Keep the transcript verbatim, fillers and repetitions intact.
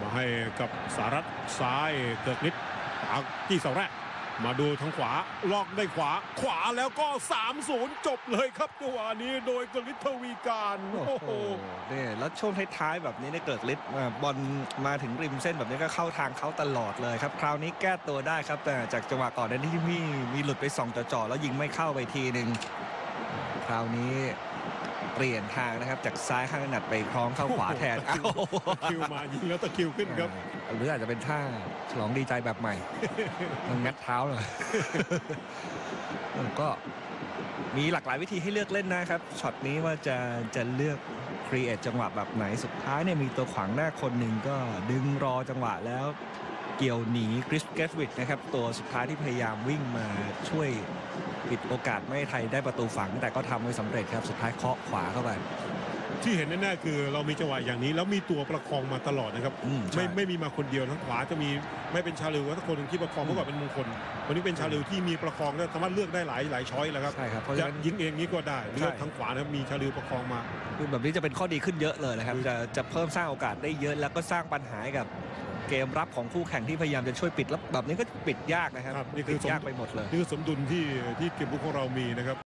ให้กับสารัตซ้ายเกิดฤทธิ์ตากที่เสาแรกมาดูทางขวาล็อกได้ขวาขวาแล้วก็ สามศูนย์ จบเลยครับจังหวะนี้โดยเกิดฤทธิ์ทวีการโอ้โหนี่แล้วช่วงท้ายๆแบบนี้ได้เกิดฤทธิ์บอลมาถึงริมเส้นแบบนี้ก็เข้าทางเขาตลอดเลยครับคราวนี้แก้ตัวได้ครับแต่จากจังหวะก่อนนั้นที่มีมีหลุดไปส่องจ่อๆแล้วยิงไม่เข้าไปทีหนึ่งคราวนี้เปลี่ยนทางนะครับจากซ้ายข้างถนัดไปคล้องเข้าขวาแทนคิวมายิงแล้วตะคิวขึ้นครับหรืออาจจะเป็นท่าฉลองดีใจแบบใหม่มันงัดเท้าเลยก็มีหลากหลายวิธีให้เลือกเล่นนะครับช็อตนี้ว่าจะจะเลือกครีเอทจังหวะแบบไหนสุดท้ายเนี่ยมีตัวขวางหน้าคนหนึ่งก็ดึงรอจังหวะแล้วเกี่ยวหนีคริสเกฟวิดนะครับตัวสุดท้ายที่พยายามวิ่งมาช่วยปิดโอกาสไม่ให้ไทยได้ประตูฝังแต่ก็ทำไว้สำเร็จครับสุดท้ายเคาะขวาเข้าไปที่เห็นแน่ๆคือเรามีจังหวะอย่างนี้แล้วมีตัวประคองมาตลอดนะครับไม่ไม่มีมาคนเดียวทั้งขวาจะมีไม่เป็นชาลิวก็ทุกคนที่ประคองเมื่อก่อนเป็นมงคลวันนี้เป็นชาลิวที่มีประคองแล้วสามารถเลือกได้หลายหลายช้อยแล้วครับใช่ครับจะยิงเองนี้ก็ได้เลือกทางขวานะครับมีชาลิวประคองมาคือแบบนี้จะเป็นข้อดีขึ้นเยอะเลยนะครับจะจะเพิ่มสร้างโอกาสได้เยอะแล้วก็สร้างปัญหากับเกมรับของคู่แข่งที่พยายามจะช่วยปิดแล้วแบบนี้ก็ปิดยากนะครับนี่คือยากไปหมดเลยนี่คือสมดุลที่ที่เกมบุกของเรามีนะครับ